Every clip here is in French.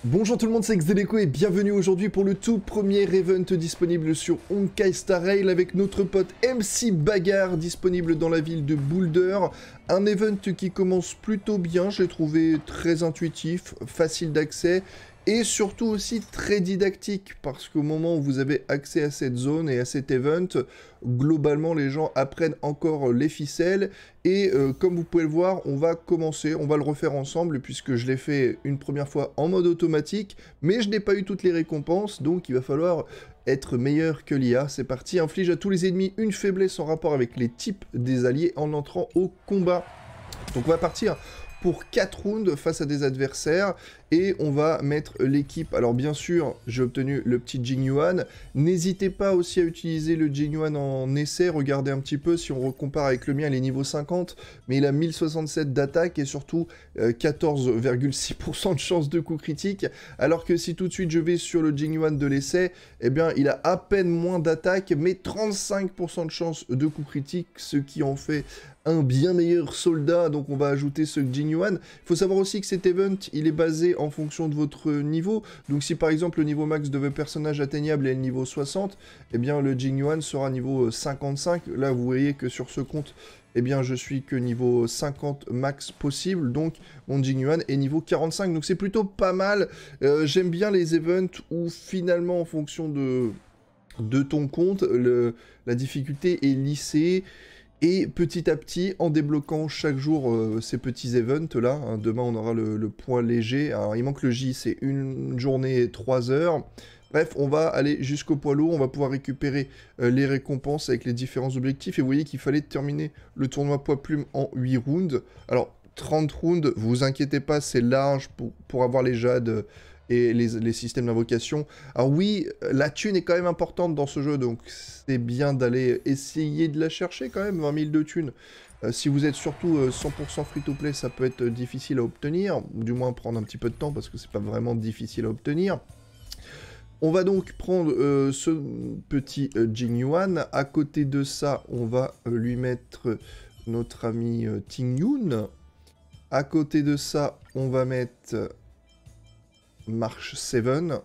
Bonjour tout le monde, c'est Xdeleco et bienvenue aujourd'hui pour le tout premier event disponible sur Honkai Star Rail avec notre pote MC Bagarre disponible dans la ville de Boulder. Un event qui commence plutôt bien, je l'ai trouvé très intuitif, facile d'accès et surtout aussi très didactique parce qu'au moment où vous avez accès à cette zone et à cet event, globalement les gens apprennent encore les ficelles et comme vous pouvez le voir, on va commencer, on va le refaire ensemble puisque je l'ai fait une première fois en mode automatique, mais je n'ai pas eu toutes les récompenses, donc il va falloir être meilleur que l'IA. C'est parti, inflige à tous les ennemis une faiblesse en rapport avec les types des alliés en entrant au combat. Donc on va partir pour 4 rounds face à des adversaires et on va mettre l'équipe. Alors bien sûr, j'ai obtenu le petit Jing Yuan. N'hésitez pas aussi à utiliser le Jing Yuan en essai. Regardez un petit peu, si on compare avec le mien, il est niveau 50, mais il a 1067 d'attaque et surtout 14,6% de chance de coup critique. Alors que si tout de suite je vais sur le Jing Yuan de l'essai, eh bien il a à peine moins d'attaque, mais 35% de chance de coup critique, ce qui en fait un bien meilleur soldat. Donc on va ajouter ce Jing Yuan. Il faut savoir aussi que cet event, il est basé en fonction de votre niveau. Donc si par exemple le niveau max de vos personnages atteignable est le niveau 60, eh bien le Jing Yuan sera niveau 55. Là vous voyez que sur ce compte, eh bien je suis que niveau 50 max possible, donc mon Jing Yuan est niveau 45, donc c'est plutôt pas mal. J'aime bien les events où finalement en fonction de ton compte, la difficulté est lissée. Et petit à petit, en débloquant chaque jour ces petits events là, hein, demain on aura le point léger, alors il manque le J, c'est une journée et 3 heures. Bref, on va aller jusqu'au poids lourd, on va pouvoir récupérer les récompenses avec les différents objectifs. Et vous voyez qu'il fallait terminer le tournoi poids plume en 8 rounds. Alors, 30 rounds, vous inquiétez pas, c'est large pour avoir les jades et les systèmes d'invocation. Alors oui, la thune est quand même importante dans ce jeu, donc c'est bien d'aller essayer de la chercher quand même, 20 000 de thunes. Si vous êtes surtout 100% free-to-play, ça peut être difficile à obtenir, ou du moins prendre un petit peu de temps, parce que c'est pas vraiment difficile à obtenir. On va donc prendre ce petit Jing Yuan. À côté de ça, on va lui mettre notre ami Ting Yun. À côté de ça, on va mettre March 7.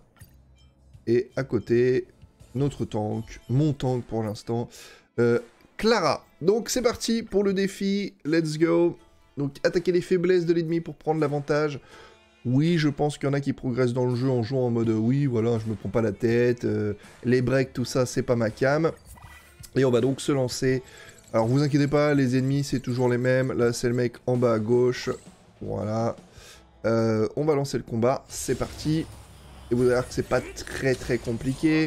Et à côté, notre tank, mon tank pour l'instant, Clara. Donc c'est parti pour le défi, let's go. Donc attaquer les faiblesses de l'ennemi pour prendre l'avantage. Oui, je pense qu'il y en a qui progressent dans le jeu en jouant en mode oui, voilà, je me prends pas la tête, les breaks, tout ça, c'est pas ma cam. Et on va donc se lancer. Alors vous inquiétez pas, les ennemis c'est toujours les mêmes. Là c'est le mec en bas à gauche. Voilà. On va lancer le combat, c'est parti. Et vous allez voir que c'est pas très compliqué.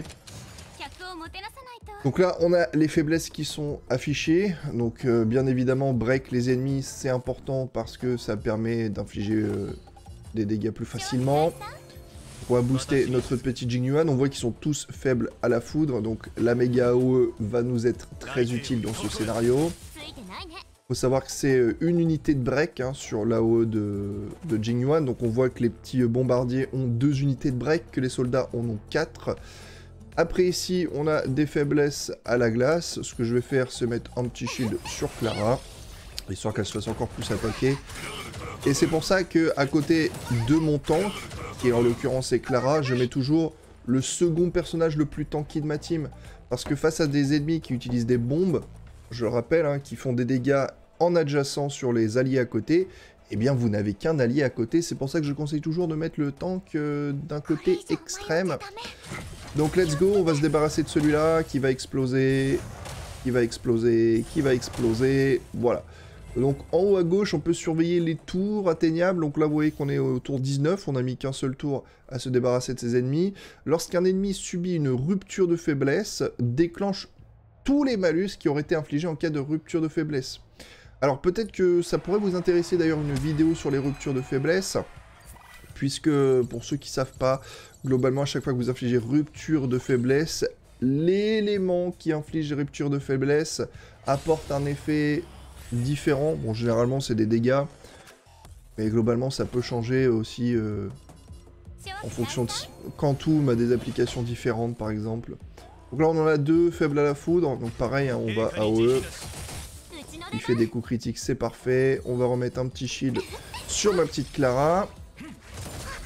Donc là, on a les faiblesses qui sont affichées. Donc bien évidemment, break les ennemis, c'est important parce que ça permet d'infliger des dégâts plus facilement. On va booster notre petit Jing Yuan. On voit qu'ils sont tous faibles à la foudre. Donc la méga AOE va nous être très utile dans ce scénario. Faut savoir que c'est une unité de break hein, sur l'AOE de Jing Yuan. Donc on voit que les petits bombardiers ont 2 unités de break, que les soldats en ont 4. Après ici, on a des faiblesses à la glace. Ce que je vais faire, c'est mettre un petit shield sur Clara, histoire qu'elle se fasse encore plus attaquer. Et c'est pour ça que à côté de mon tank, qui en l'occurrence est Clara, je mets toujours le second personnage le plus tanky de ma team. Parce que face à des ennemis qui utilisent des bombes, je le rappelle, hein, qui font des dégâts en adjacent sur les alliés à côté, eh bien vous n'avez qu'un allié à côté. C'est pour ça que je conseille toujours de mettre le tank d'un côté extrême. Donc let's go, on va se débarrasser de celui-là qui va exploser, qui va exploser, qui va exploser, voilà. Donc en haut à gauche, on peut surveiller les tours atteignables. Donc là, vous voyez qu'on est au tour 19. On n'a mis qu'un seul tour à se débarrasser de ses ennemis. Lorsqu'un ennemi subit une rupture de faiblesse, déclenche tous les malus qui auraient été infligés en cas de rupture de faiblesse. Alors peut-être que ça pourrait vous intéresser d'ailleurs une vidéo sur les ruptures de faiblesse. Puisque pour ceux qui ne savent pas, globalement à chaque fois que vous infligez rupture de faiblesse, l'élément qui inflige rupture de faiblesse apporte un effet différent. Bon, généralement c'est des dégâts, mais globalement ça peut changer aussi en fonction de Quantum a des applications différentes par exemple. Donc là on en a 2 faibles à la foudre, donc pareil hein, on va AOE, il fait des coups critiques, c'est parfait. On va remettre un petit shield sur ma petite Clara.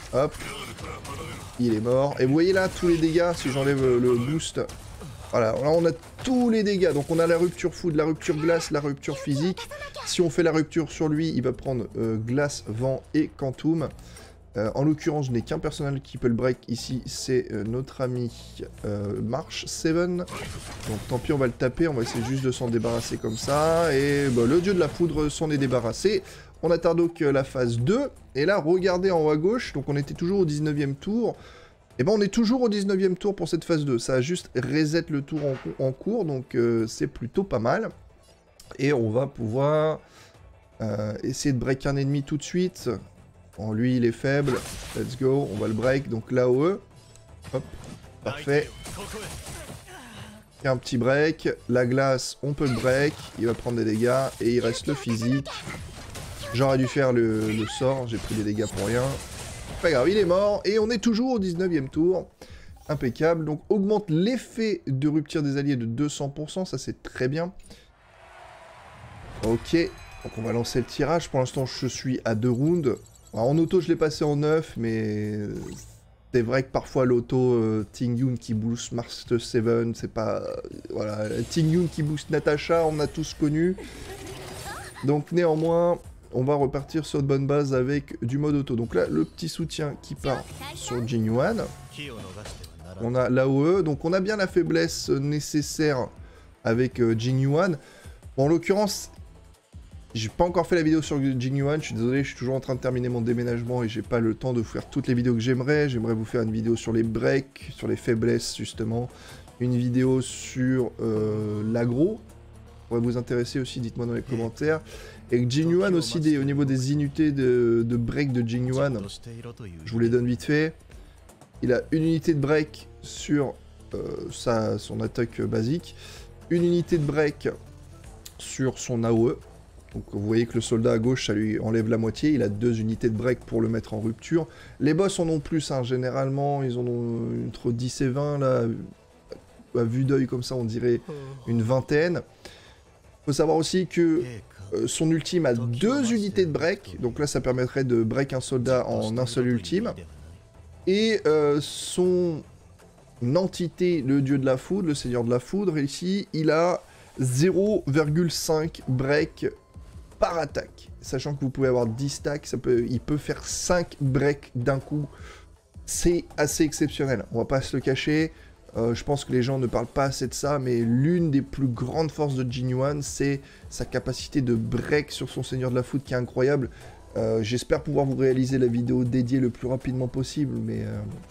Hop. Il est mort. Et vous voyez là, tous les dégâts, si j'enlève le boost. Voilà, là on a tous les dégâts. Donc on a la rupture foudre, la rupture glace, la rupture physique. Si on fait la rupture sur lui, il va prendre glace, vent et quantum. En l'occurrence, je n'ai qu'un personnage qui peut le break ici, c'est notre ami March 7. Donc tant pis, on va le taper, on va essayer juste de s'en débarrasser comme ça. Et bah, le dieu de la foudre s'en est débarrassé. On atteint donc la phase 2. Et là, regardez en haut à gauche, donc on était toujours au 19e tour. Et ben on est toujours au 19e tour pour cette phase 2. Ça a juste reset le tour en cours, donc c'est plutôt pas mal. Et on va pouvoir essayer de break un ennemi tout de suite. Bon, lui, il est faible. Let's go. On va le break. Donc, l'AOE. Hop. Parfait. Et un petit break. La glace, on peut le break. Il va prendre des dégâts. Et il reste le physique. J'aurais dû faire le sort. J'ai pris des dégâts pour rien. Pas grave, il est mort. Et on est toujours au 19e tour. Impeccable. Donc, augmente l'effet de rupture des alliés de 200%. Ça, c'est très bien. Ok. Donc, on va lancer le tirage. Pour l'instant, je suis à 2 rounds. Alors, en auto, je l'ai passé en 9, mais c'est vrai que parfois l'auto Ting Yun qui boost Master 7, c'est pas... voilà, Ting Yun qui boost Natasha, on a tous connu. Donc néanmoins, on va repartir sur de bonnes bases avec du mode auto. Donc là, le petit soutien qui part sur Jing Yuan. On a l'AOE, donc on a bien la faiblesse nécessaire avec Jing Yuan. Bon, en l'occurrence... j'ai pas encore fait la vidéo sur Jing Yuan, je suis désolé, je suis toujours en train de terminer mon déménagement et j'ai pas le temps de faire toutes les vidéos que j'aimerais. J'aimerais vous faire une vidéo sur les breaks, sur les faiblesses justement, une vidéo sur l'aggro, pourrait vous intéresser aussi, dites-moi dans les commentaires. Et Jing Yuan aussi, au niveau des unités de break de Jing Yuan, je vous les donne vite fait. Il a une unité de break sur son attaque basique, une unité de break sur son AOE. Donc vous voyez que le soldat à gauche, ça lui enlève la moitié, il a 2 unités de break pour le mettre en rupture. Les boss en ont plus, hein. Généralement ils en ont entre 10 et 20, là, à vue d'œil comme ça on dirait une vingtaine. Faut savoir aussi que son ultime a 2 unités de break, donc là ça permettrait de break un soldat en un seul ultime. Et son entité, le dieu de la foudre, le seigneur de la foudre, ici, il a 0,5 break par attaque. Sachant que vous pouvez avoir 10 stacks, il peut faire 5 breaks d'un coup. C'est assez exceptionnel, on va pas se le cacher. Je pense que les gens ne parlent pas assez de ça, mais l'une des plus grandes forces de Jing Yuan, c'est sa capacité de break sur son seigneur de la foudre qui est incroyable. J'espère pouvoir vous réaliser la vidéo dédiée le plus rapidement possible, mais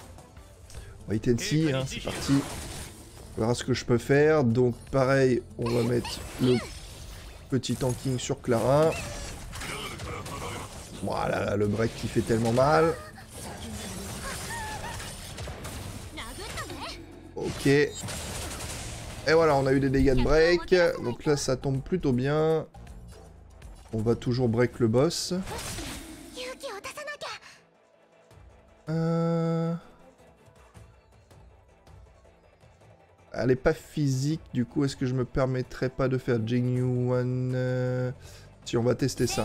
wait and see, hein, c'est parti. On verra ce que je peux faire. Donc pareil, on va mettre le petit tanking sur Clara. Voilà, le break qui fait tellement mal. Ok. Et voilà, on a eu des dégâts de break. Donc là, ça tombe plutôt bien. On va toujours break le boss. Elle est pas physique, du coup, est-ce que je me permettrais pas de faire Jing Yuan Si, on va tester ça.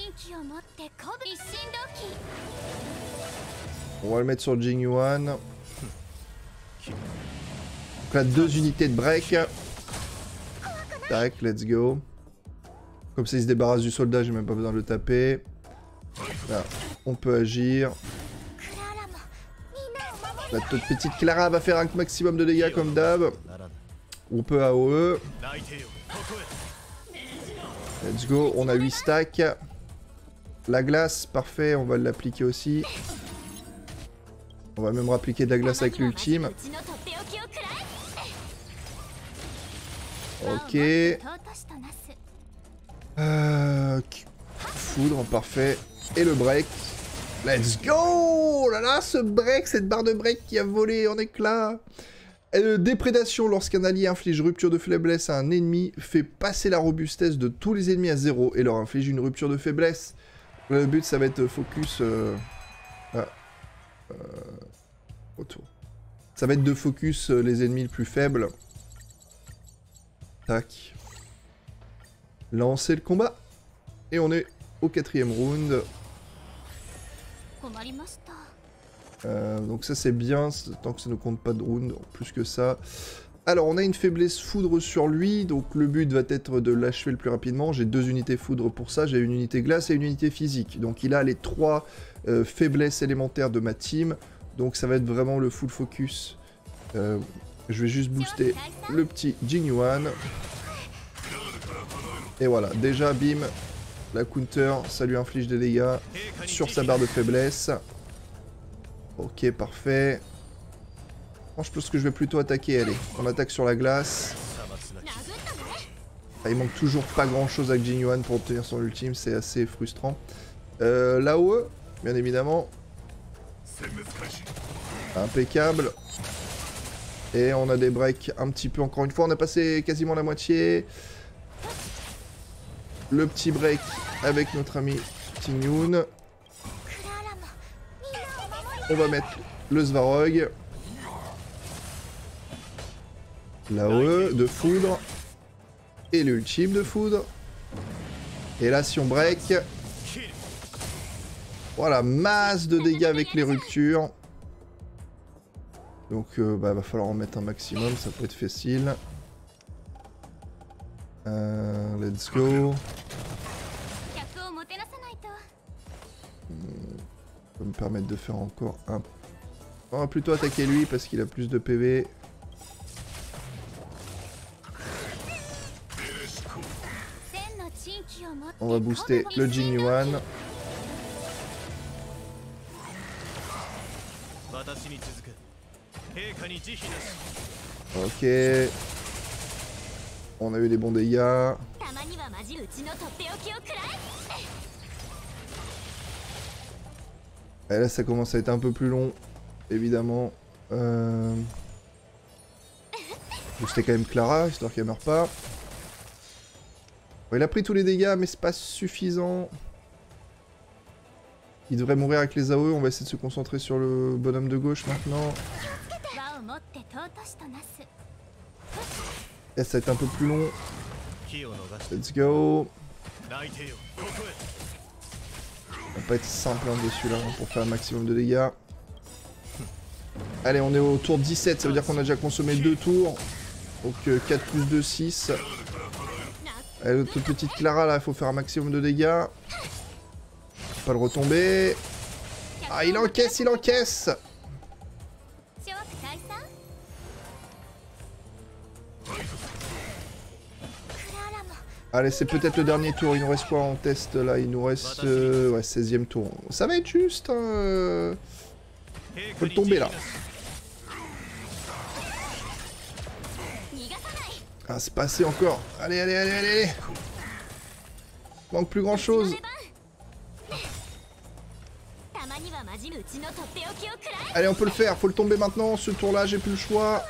On va le mettre sur Jing Yuan. Donc là, 2 unités de break. Tac, let's go. Comme ça, il se débarrasse du soldat, j'ai même pas besoin de le taper. Là, on peut agir. La toute petite Clara va faire un maximum de dégâts comme d'hab. On peut AOE. Let's go, on a 8 stacks. La glace, parfait, on va l'appliquer aussi. On va même appliquer de la glace avec l'ultime. Ok. Foudre, parfait. Et le break. Let's go! Oh là là, ce break, cette barre de break qui a volé en éclats. Déprédation, lorsqu'un allié inflige rupture de faiblesse à un ennemi, fait passer la robustesse de tous les ennemis à 0 et leur inflige une rupture de faiblesse. Le but, ça va être focus... autour. Ça va être de focus les ennemis les plus faibles. Tac. Lancer le combat. Et on est au 4e round. Donc ça c'est bien, tant que ça ne compte pas de round, plus que ça. Alors on a une faiblesse foudre sur lui, donc le but va être de l'achever le plus rapidement. J'ai 2 unités foudre pour ça, j'ai une unité glace et une unité physique. Donc il a les 3 faiblesses élémentaires de ma team, donc ça va être vraiment le full focus. Je vais juste booster le petit Jing Yuan. Et voilà, déjà bim, la counter, ça lui inflige des dégâts sur sa barre de faiblesse. Ok, parfait. Je pense que je vais plutôt attaquer, allez. On attaque sur la glace. Ah, il manque toujours pas grand chose avec Jing Yuan pour obtenir son ultime, c'est assez frustrant. Là-haut, bien évidemment. Impeccable. Et on a des breaks un petit peu encore une fois. On a passé quasiment la moitié. Le petit break avec notre ami Ting-Yun. On va mettre le Svarog. Là-haut, de foudre. Et l'ultime de foudre. Et là, si on break... Voilà, masse de dégâts avec les ruptures. Donc, va falloir en mettre un maximum, ça peut être facile. Let's go. Ça va me permettre de faire encore un... On va plutôt attaquer lui parce qu'il a plus de PV. On va booster le Jing Yuan. Ok. On a eu des bons dégâts. Et là ça commence à être un peu plus long, évidemment. Booster quand même Clara, histoire qu'elle meure pas. Bon, il a pris tous les dégâts, mais c'est pas suffisant. Il devrait mourir avec les AOE, on va essayer de se concentrer sur le bonhomme de gauche maintenant. Et ça va être un peu plus long. Let's go. Ça va pas être simple hein, dessus là, pour faire un maximum de dégâts. Allez, on est au tour 17, ça veut dire qu'on a déjà consommé 2 tours. Donc 4 plus 2, 6. Allez, notre petite Clara là, il faut faire un maximum de dégâts. Pas le retomber. Ah, il encaisse, il encaisse. Allez, c'est peut-être le dernier tour. Il nous reste quoi en test là? Il nous reste ouais, 16e tour. Ça va être juste. Hein, faut le tomber là. Ah, c'est passé encore. Allez, allez, allez, allez. Manque plus grand chose. Allez, on peut le faire. Faut le tomber maintenant. Ce tour là, j'ai plus le choix.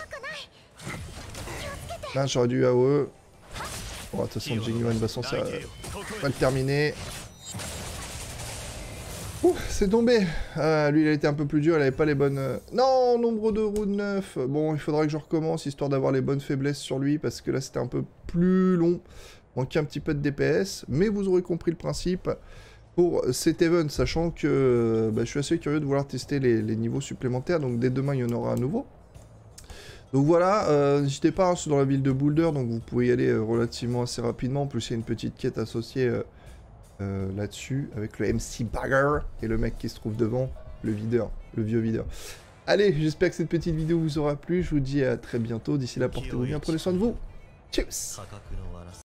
Là, j'aurais dû AOE. Bon, de toute façon, Jing Yuan va le terminer. Ouh, c'est tombé. Ah, lui, il a été un peu plus dur, il avait pas les bonnes... Non, nombre de rounds 9. Bon, il faudra que je recommence, histoire d'avoir les bonnes faiblesses sur lui, parce que là, c'était un peu plus long. Manquait un petit peu de DPS, mais vous aurez compris le principe pour cet event, sachant que je suis assez curieux de vouloir tester les niveaux supplémentaires, donc dès demain, il y en aura un nouveau. Donc voilà, n'hésitez pas, hein, c'est dans la ville de Boulder, donc vous pouvez y aller relativement assez rapidement. En plus, il y a une petite quête associée là-dessus, avec le MC Bagger et le mec qui se trouve devant, le videur, le vieux videur. Allez, j'espère que cette petite vidéo vous aura plu. Je vous dis à très bientôt. D'ici là, portez-vous bien, prenez soin de vous. Tchuss!